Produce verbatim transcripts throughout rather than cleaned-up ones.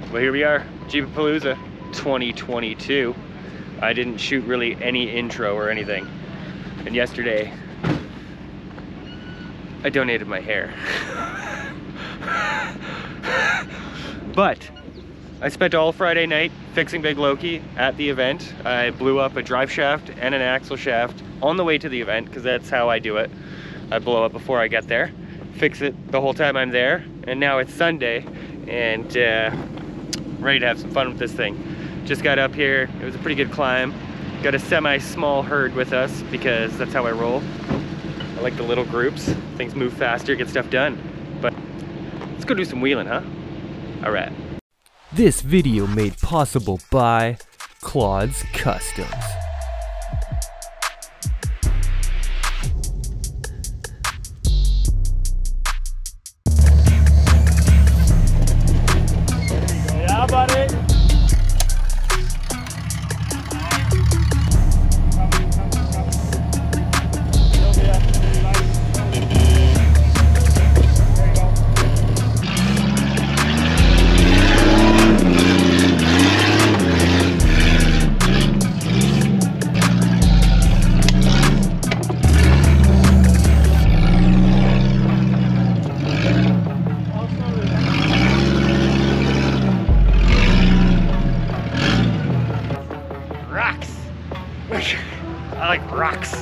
Well, here we are, Jeepapalooza twenty twenty-two. I didn't shoot really any intro or anything. And yesterday, I donated my hair. But I spent all Friday night fixing Big Loki at the event. I blew up a drive shaft and an axle shaft on the way to the event, because that's how I do it. I blow up before I get there, fix it the whole time I'm there, and now it's Sunday, and uh, ready to have some fun with this thing. Just got up here, it was a pretty good climb. Got a semi-small herd with us, because that's how I roll. I like the little groups. Things move faster, get stuff done. But let's go do some wheeling, huh? All right. This video made possible by Claude's Customs. Yeah, buddy. I like rocks.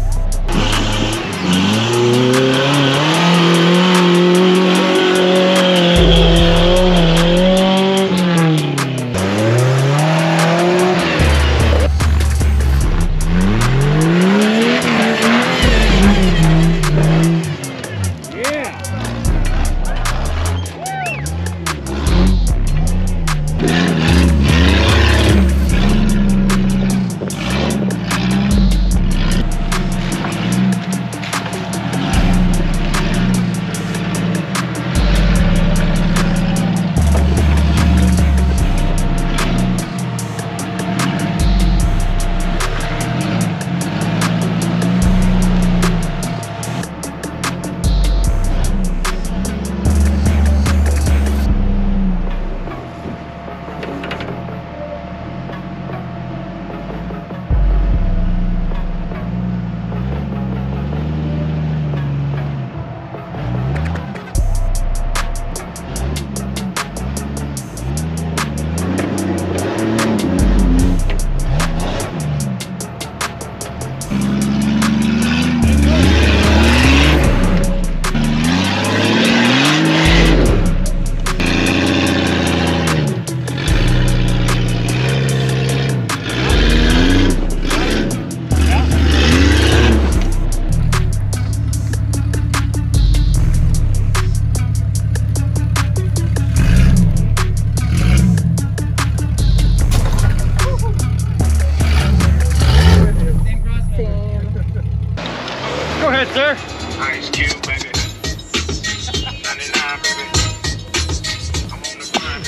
Go ahead, sir. Ice Cube, baby. ninety-nine, baby. I'm on the grind,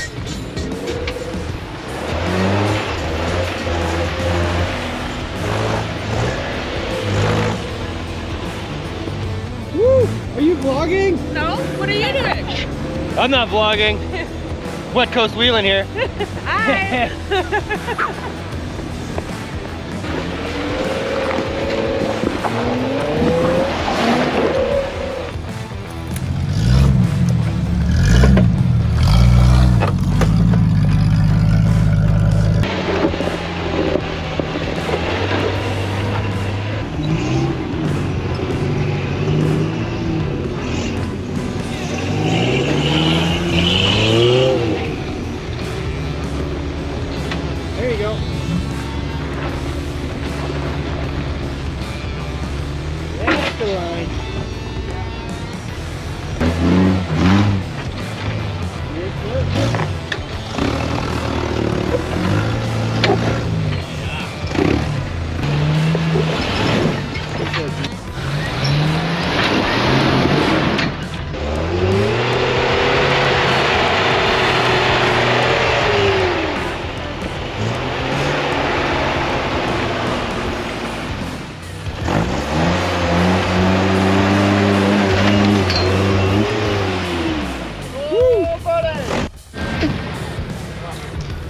Woo! Are you vlogging? No? What are you doing? I'm not vlogging. Wet Coast wheeling here. Hi! There you go.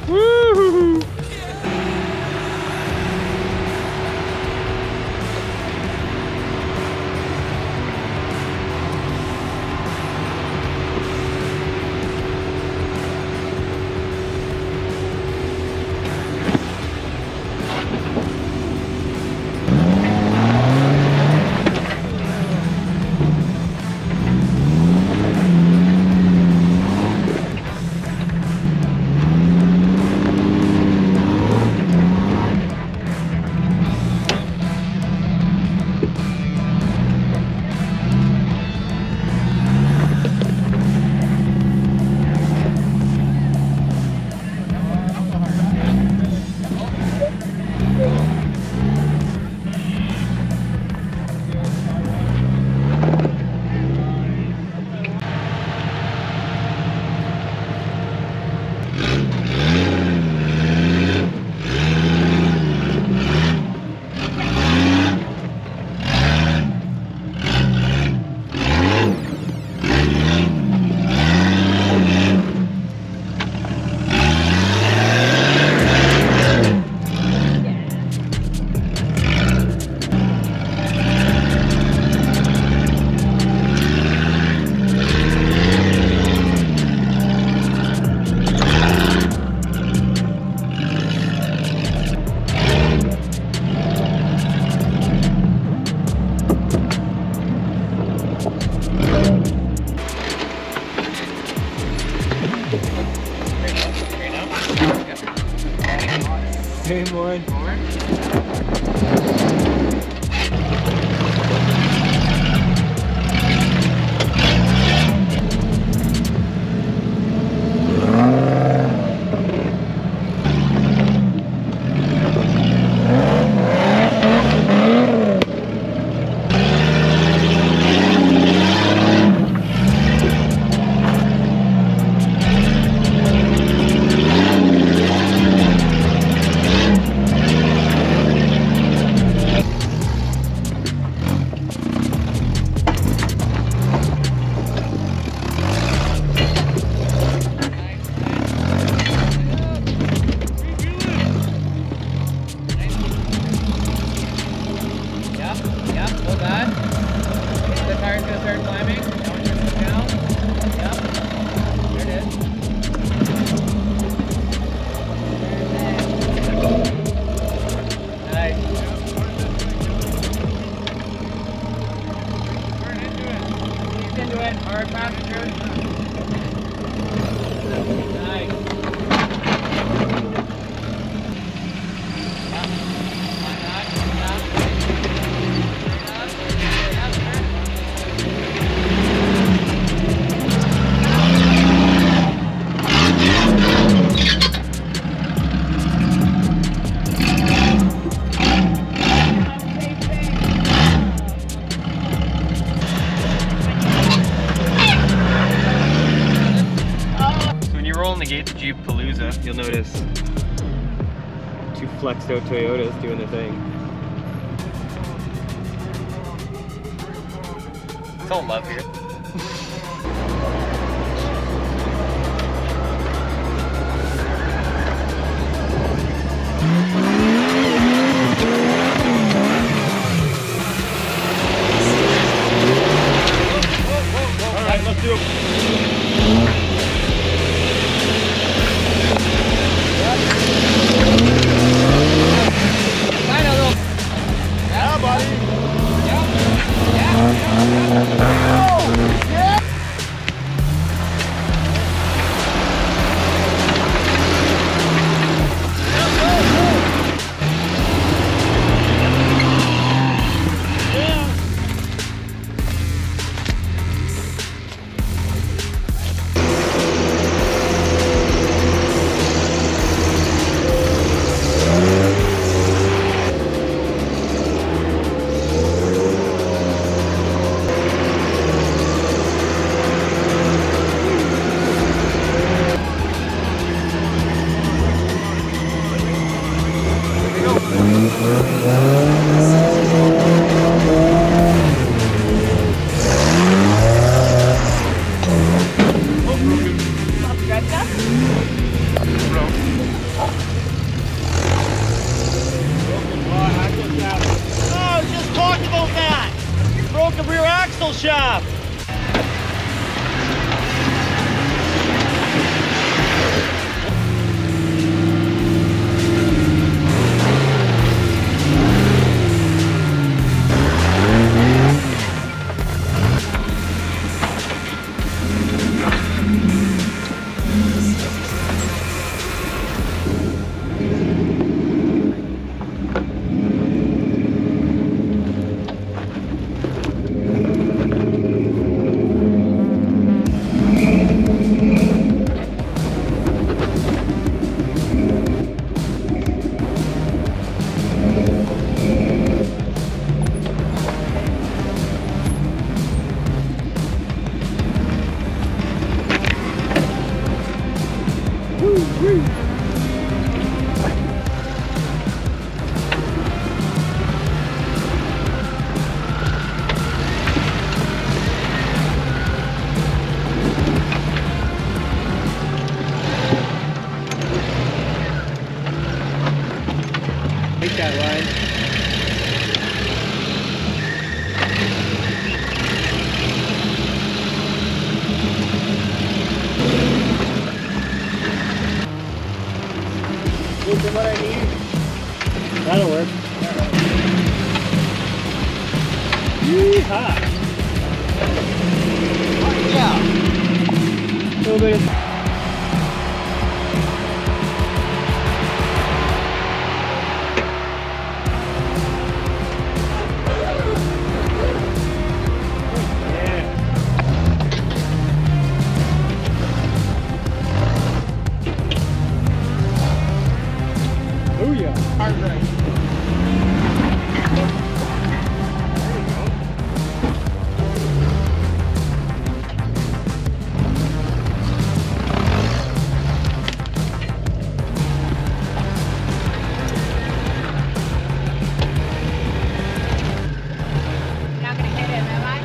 Woo-hoo-hoo. Hey, Lauren. Hard passenger. Nice. The gate to Jeepapalooza, you'll notice two flexed out Toyotas doing the thing. It's all love here. Alright, let's do it. Yeah, buddy. Yeah. Yeah. Yeah. shaft. Take that line. This is what I need. That'll work. Yeehaw! Oh, yeah. A little bit of hard right. Not gonna hit him, am I?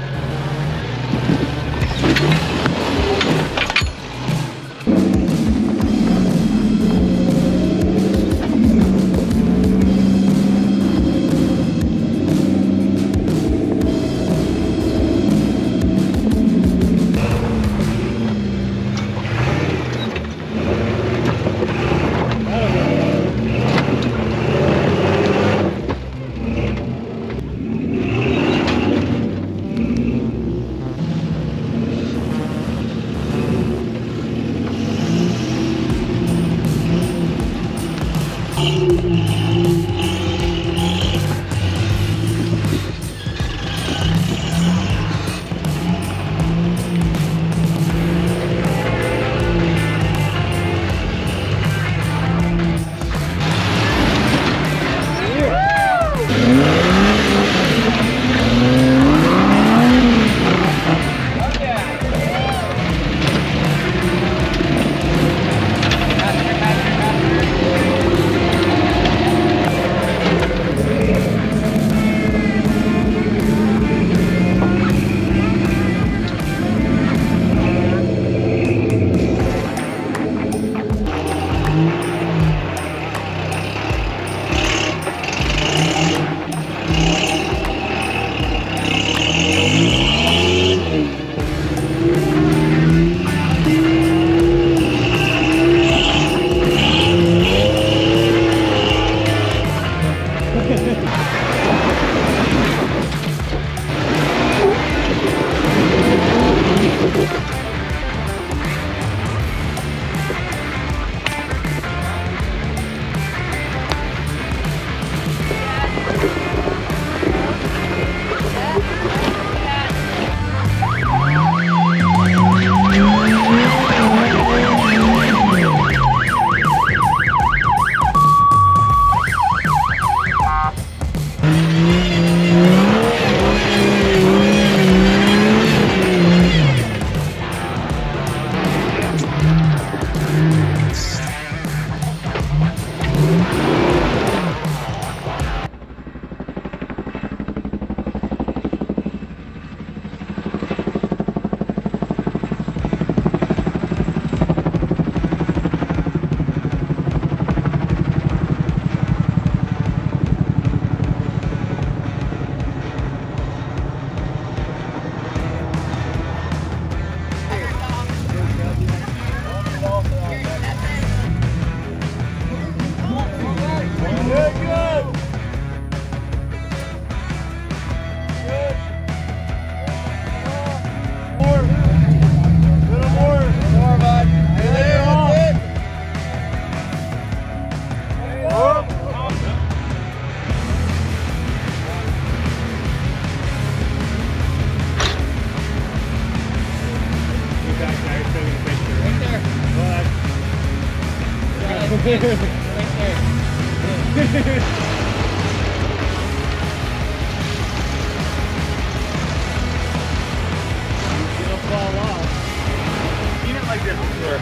It'll fall off. Seen it like this before.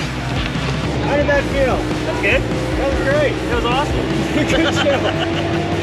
How did that feel? That's good. That was great. That was awesome. Good show.